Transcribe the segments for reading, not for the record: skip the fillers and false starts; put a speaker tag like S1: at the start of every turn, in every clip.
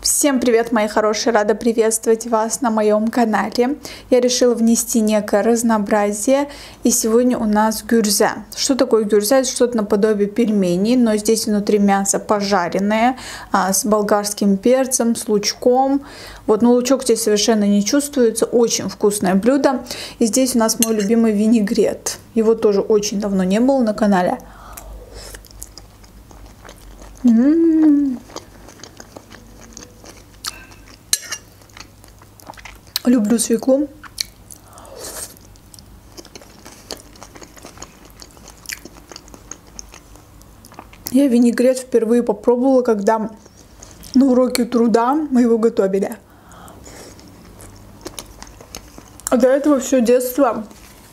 S1: Всем привет, мои хорошие! Рада приветствовать вас на моем канале. Я решила внести некое разнообразие, и сегодня у нас гюрза. Что такое гюрза? Это что-то наподобие пельменей, но здесь внутри мясо пожаренное, с болгарским перцем, с лучком. Вот, но лучок здесь совершенно не чувствуется. Очень вкусное блюдо. И здесь у нас мой любимый винегрет. Его тоже очень давно не было на канале. Люблю свеклу. Я винегрет впервые попробовала, когда на уроке труда мы его готовили. А до этого все детство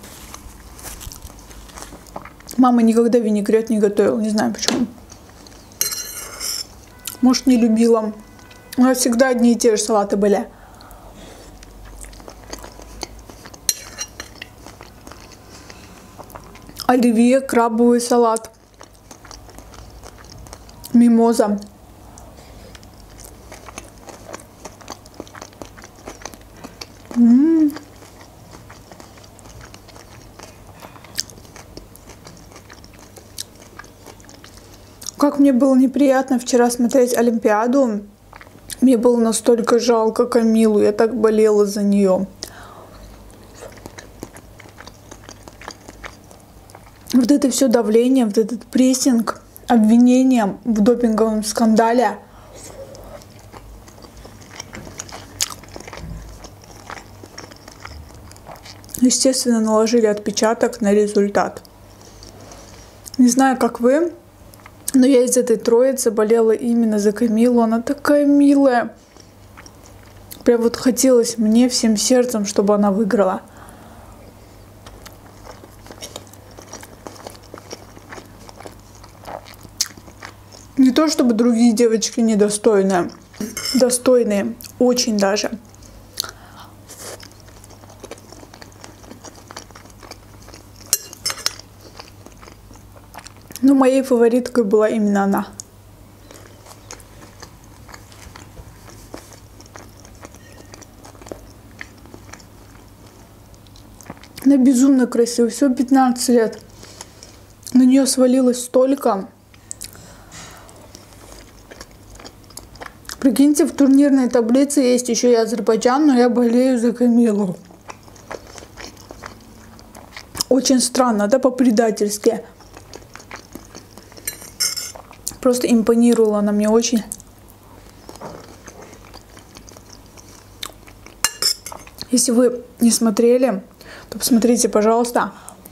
S1: мама никогда винегрет не готовила. Не знаю почему. Может, не любила. У нас всегда одни и те же салаты были. Оливье, крабовый салат, мимоза. Как мне было неприятно вчера смотреть Олимпиаду. Мне было настолько жалко Камилу, я так болела за нее. Вот это все давление, вот этот прессинг, обвинения в допинговом скандале. Естественно, наложили отпечаток на результат. Не знаю, как вы, но я из этой троицы болела именно за Камилу. Она такая милая. Прям вот хотелось мне всем сердцем, чтобы она выиграла. Не то чтобы другие девочки недостойные. Достойные. Очень даже. Но моей фавориткой была именно она. Она безумно красивая. Всего 15 лет. На нее свалилось столько. Прикиньте, в турнирной таблице есть еще и Азербайджан, но я болею за Камилу. Очень странно, да, по-предательски. Просто импонировала она мне очень. Если вы не смотрели, то посмотрите, пожалуйста.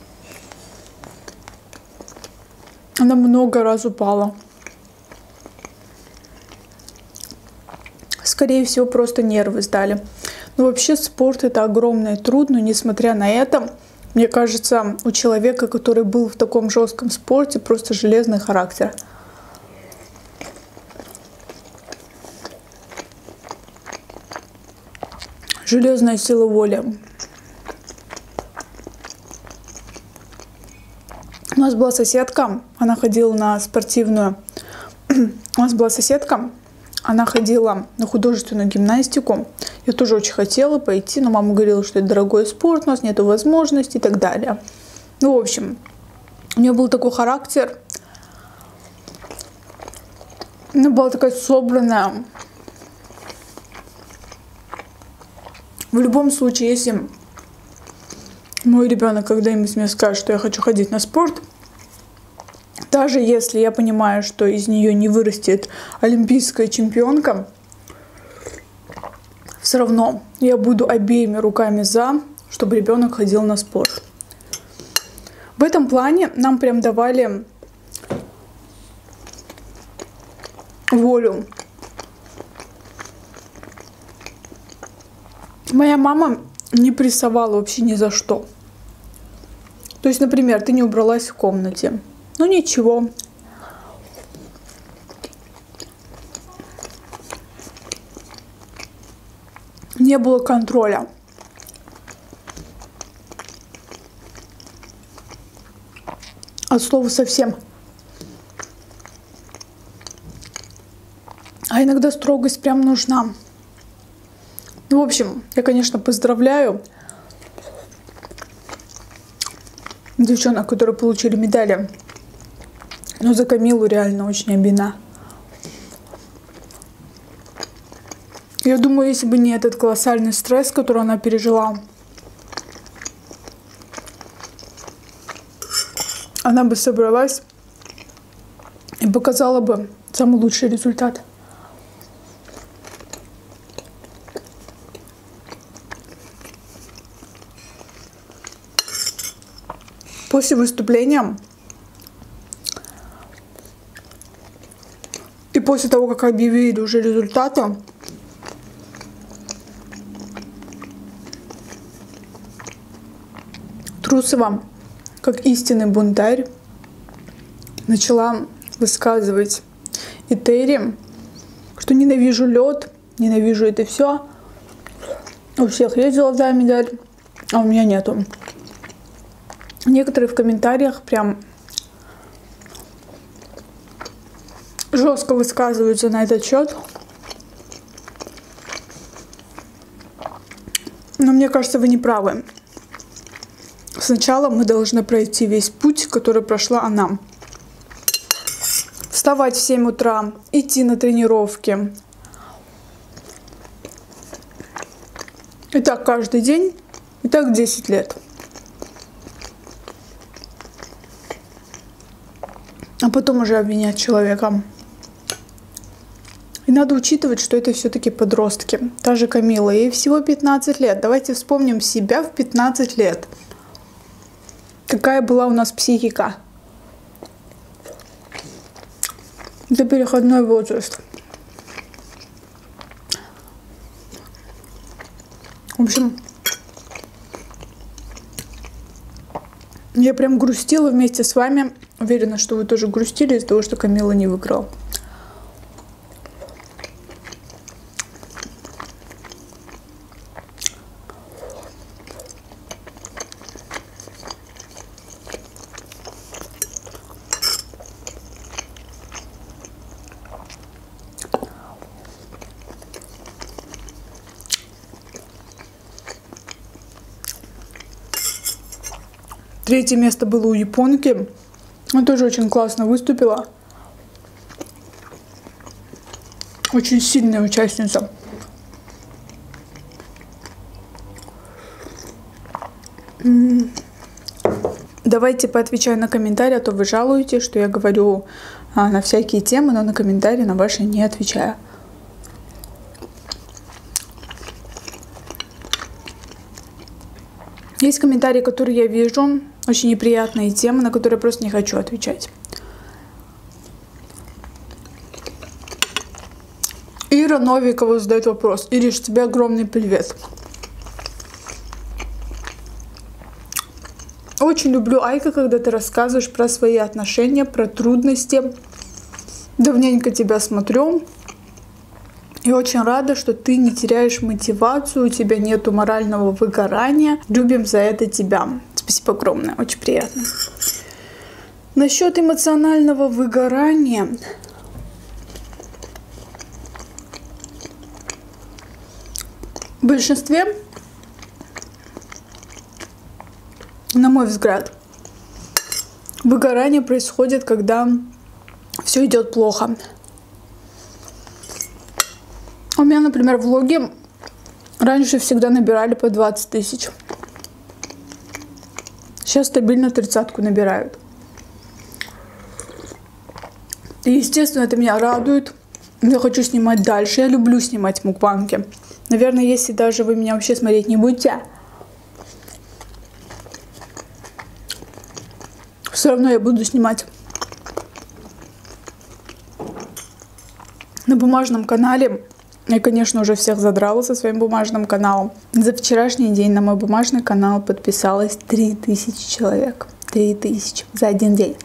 S1: Она много раз упала. Скорее всего, просто нервы сдали. Но вообще спорт — это огромный труд, но несмотря на это, мне кажется, у человека, который был в таком жестком спорте, просто железный характер. Железная сила воли. У нас была соседка, она ходила на спортивную. У нас была соседка. Она ходила на художественную гимнастику. Я тоже очень хотела пойти, но мама говорила, что это дорогой спорт, у нас нет возможности и так далее. Ну, в общем, у нее был такой характер. Она была такая собранная. В любом случае, если мой ребенок когда-нибудь мне скажет, что я хочу ходить на спорт, даже если я понимаю, что из нее не вырастет олимпийская чемпионка, все равно я буду обеими руками за, чтобы ребенок ходил на спорт. В этом плане нам прям давали волю. Моя мама не прессовала вообще ни за что. То есть, например, ты не убралась в комнате. Ну ничего. Не было контроля. От слова совсем. А иногда строгость прям нужна. Ну, в общем, я, конечно, поздравляю девчонок, которые получили медали. Но за Камилу реально очень обидно. Я думаю, если бы не этот колоссальный стресс, который она пережила, она бы собралась и показала бы самый лучший результат. После выступления и после того, как объявили уже результаты, Трусова, как истинный бунтарь, начала высказывать Этери, что ненавижу лед, ненавижу это все. У всех есть золотая медаль, а у меня нету. Некоторые в комментариях прям жестко высказываются на этот счет. Но мне кажется, вы не правы. Сначала мы должны пройти весь путь, который прошла она. Вставать в 7 утра, идти на тренировки. И так каждый день, и так 10 лет. А потом уже обвинять человека. И надо учитывать, что это все-таки подростки. Та же Камила, ей всего 15 лет. Давайте вспомним себя в 15 лет. Какая была у нас психика? Это переходной возраст. В общем, я прям грустила вместе с вами. Уверена, что вы тоже грустили из-за того, что Камила не выиграла. Третье место было у японки. Она тоже очень классно выступила. Очень сильная участница. Давайте поотвечаю на комментарии, а то вы жалуетесь, что я говорю на всякие темы, но на комментарии на ваши не отвечаю. Есть комментарии, которые я вижу, очень неприятные темы, на которые я просто не хочу отвечать. Ира Новикова задает вопрос. Ириш, тебе огромный привет. Очень люблю, Айка, когда ты рассказываешь про свои отношения, про трудности. Давненько тебя смотрю. И очень рада, что ты не теряешь мотивацию, у тебя нету морального выгорания. Любим за это тебя. Спасибо огромное, очень приятно. Насчет эмоционального выгорания. В большинстве, на мой взгляд, выгорание происходит, когда все идет плохо. У меня, например, влоги раньше всегда набирали по 20 тысяч. Сейчас стабильно 30-ку набирают. И, естественно, это меня радует. Я хочу снимать дальше. Я люблю снимать мукбанги. Наверное, если даже вы меня вообще смотреть не будете, все равно я буду снимать. На бумажном канале я, конечно, уже всех задрала со своим бумажным каналом. За вчерашний день на мой бумажный канал подписалось 3000 человек. 3000 за один день.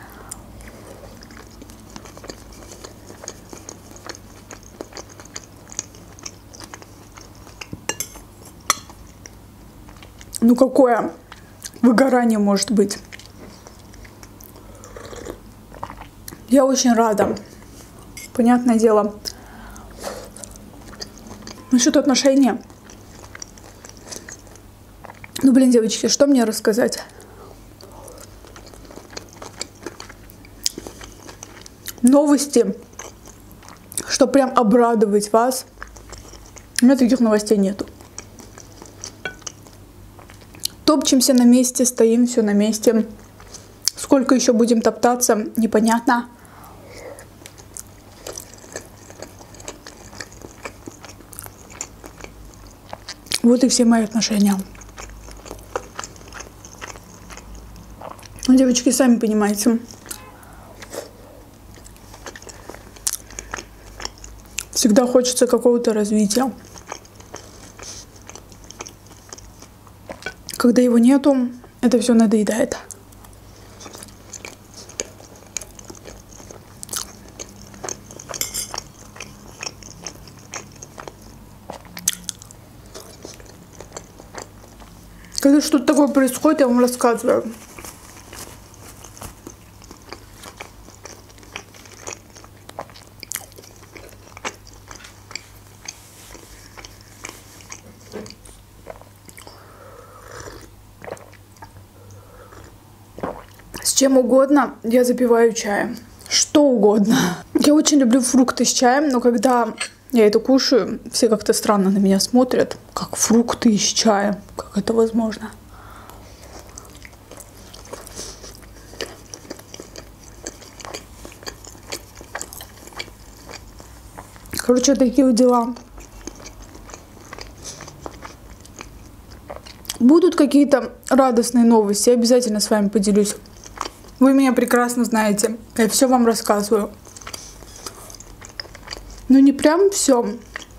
S1: Ну какое выгорание может быть? Я очень рада. Понятное дело, Насчет отношений. Ну, блин, девочки, что мне рассказать? Новости, что прям обрадовать вас. У меня таких новостей нету. Топчемся на месте, стоим все на месте. Сколько еще будем топтаться, непонятно. Вот и все мои отношения. Девочки, сами понимаете. Всегда хочется какого-то развития. Когда его нету, это все надоедает. Когда что-то такое происходит, я вам рассказываю. С чем угодно я запиваю чаем. Что угодно. Я очень люблю фрукты с чаем, но когда я это кушаю, все как-то странно на меня смотрят. Как фрукты с чаем. Как это возможно? Короче, такие вот дела. Будут какие-то радостные новости, я обязательно с вами поделюсь. Вы меня прекрасно знаете, я все вам рассказываю. Ну не прям все,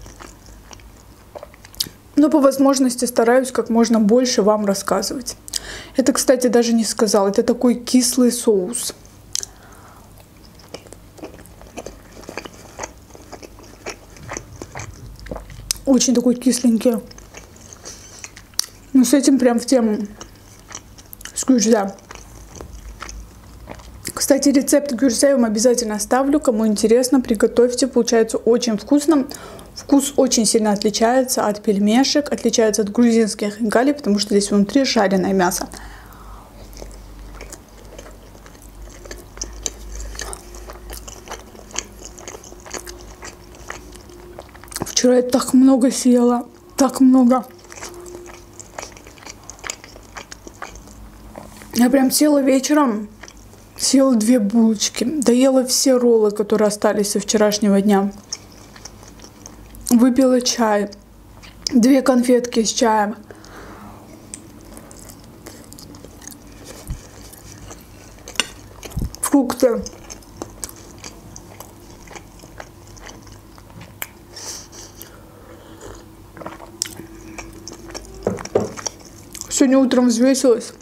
S1: но по возможности стараюсь как можно больше вам рассказывать. Это, кстати, даже не сказала, это такой кислый соус. Очень такой кисленький. Но с этим прям в тему. С гюрза. Кстати, рецепт гюрза я вам обязательно оставлю. Кому интересно, приготовьте. Получается очень вкусно. Вкус очень сильно отличается от пельмешек, отличается от грузинских хинкали, потому что здесь внутри жареное мясо. Вчера я так много съела. Так много. Я прям села вечером, съела 2 булочки, доела все роллы, которые остались со вчерашнего дня. Выпила чай, 2 конфетки с чаем. Фрукты. Сегодня утром взвесилась.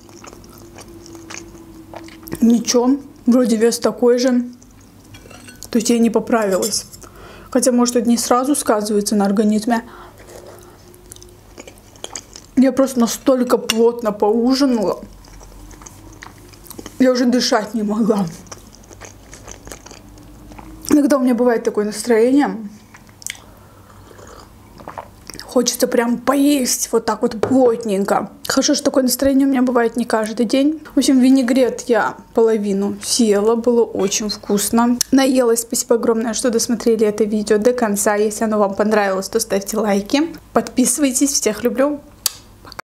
S1: Ничего, вроде вес такой же. То есть я не поправилась. Хотя, может, это не сразу сказывается на организме. Я просто настолько плотно поужинала. Я уже дышать не могла. Иногда у меня бывает такое настроение. Хочется прям поесть вот так вот плотненько. Хорошо, что такое настроение у меня бывает не каждый день. В общем, винегрет я половину съела. Было очень вкусно. Наелась. Спасибо огромное, что досмотрели это видео до конца. Если оно вам понравилось, то ставьте лайки. Подписывайтесь. Всех люблю.